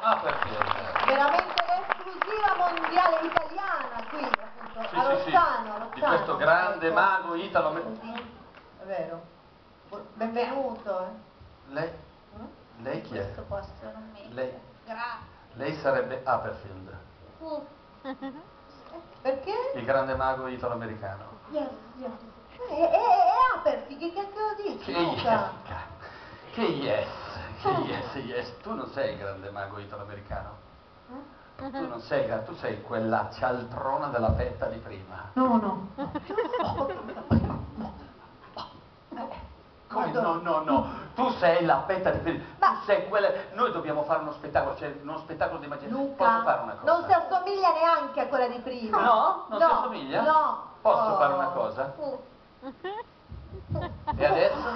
Upperfield. Veramente l'esclusiva mondiale italiana qui, appunto, Sì, a sì, Rossano, sì, a di Rossano. questo grande Ecco. mago italo. È vero. Benvenuto. Lei chi è? Questo posto non mi... Lei, Grazie. lei sarebbe Upperfield, Perché? il grande mago italo-americano. Yes, yes. Aperti, che cacchio dici? Che yes, Luca? che yes. Tu non sei il grande mago italo-americano. Tu non sei, tu sei quella cialtrona della fetta di prima. No. Come no, tu sei la fetta di prima. Tu sei quella. Noi dobbiamo fare uno spettacolo, cioè uno spettacolo di magia. Luca, Posso fare una cosa? non si assomiglia neanche a quella di prima. No? Non si assomiglia? No. Posso fare una cosa? E adesso?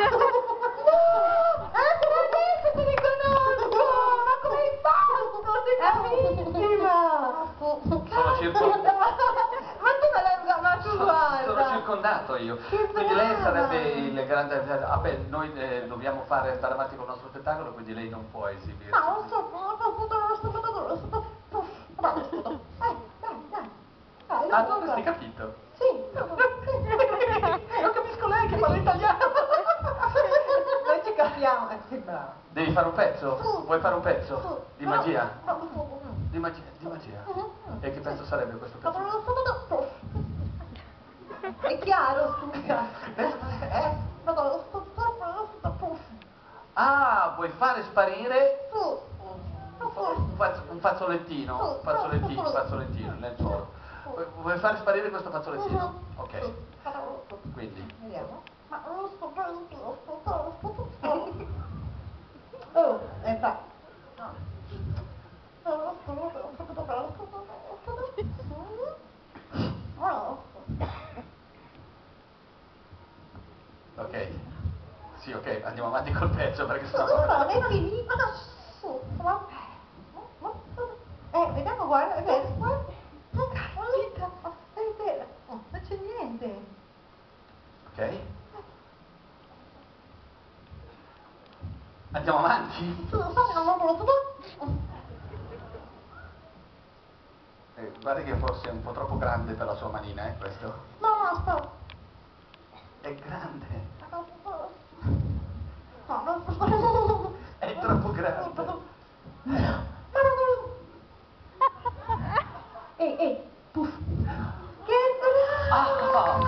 Adesso ti riconosco! Ma come hai fatto? Sei bravissima! Sono circondato. Ma tu guarda! Sono circondato io. Che Quindi lei brava! sarebbe il grande. Noi dobbiamo andare avanti con il nostro spettacolo, quindi lei non può esibire. Ma non so, dai. Ah, tu avresti capito? Sì. Non capisco lei che parla italiano. Noi ci capiamo, che brava. Devi fare un pezzo? Vuoi fare un pezzo? Di magia? No. Di magia? E che pezzo sarebbe questo pezzo? È chiaro, scusa. Ah, vuoi fare sparire un fazzolettino, un lenzuolo. Vuoi fare sparire questo fazzolettino? Ok. Quindi. Vediamo. Oh, fa. Ok. Sì, ok, andiamo avanti col pezzo perché Non è finita. Vediamo, guarda, è vero. Non c'è niente. Ok? Andiamo avanti? Guarda che forse è un po' troppo grande per la sua manina, questo? No, aspetta. È grande. No. È troppo grande. Ehi, puff. Che brava!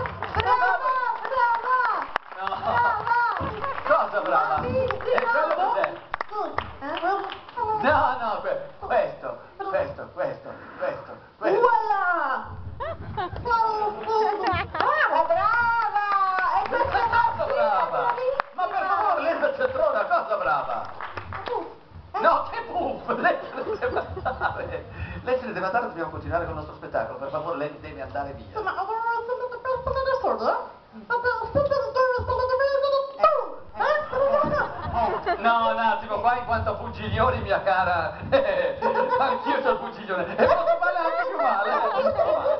No. Cosa brava? E quello cos'è? No, questo. Voilà! Brava! E questa è Cosa brava? Ma per favore, lei è una cialtrona, cosa brava? No, che puff! Lei se ne deve andare! Lei se ne deve andare, dobbiamo continuare con il nostro spettacolo. Per favore, lei deve andare via. No, un attimo, qua in quanto a pungiglioni, mia cara, anch'io c'ho il pungiglione, e posso fare anche più male.